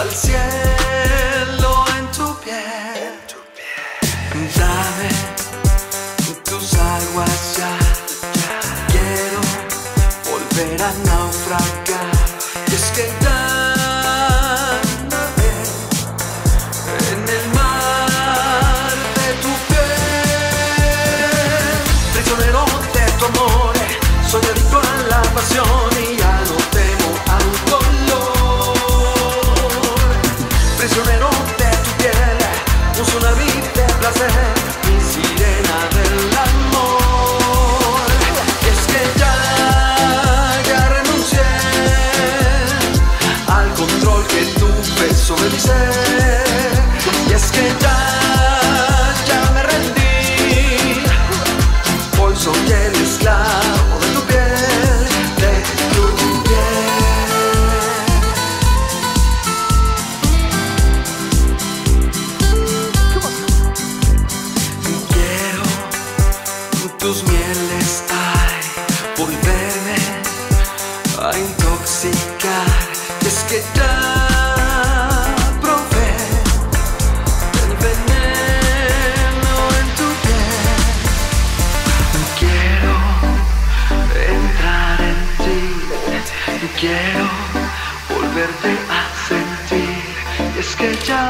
al cielo en tu piel. Dame tus aguas ya, quiero volver a naufragar. Y es que ya nadé en el mar de tu piel. Prisionero de tu amor, soy adicto a la pasión y ya no temo al dolor. Prisionero de tu piel, un tsunami de placer, mi sirena del amor. Es que ya renuncié al control que tuve sobre mi ser. Y es que ya me rendí, hoy soy el esclavo de tu piel, de tu piel. Quiero tus mieles, ay, volverme a intoxicar. Y es que ya probé el veneno en tu piel. Quiero entrar en ti, quiero volverte a sentir. Y es que ya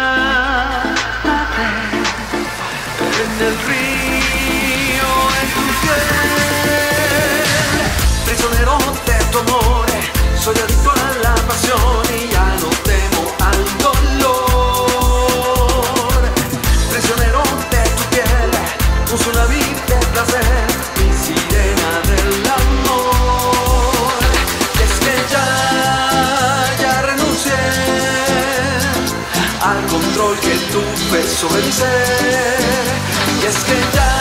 nadé en el río en tu piel. Prisionero de tu amor, soy adicto a la pasión y ya no temo al dolor. Prisionero de tu piel, un tsunami de placer, mi sirena del amor. Y es que ya renuncié al control que tuve sobre mi ser. Y es que ya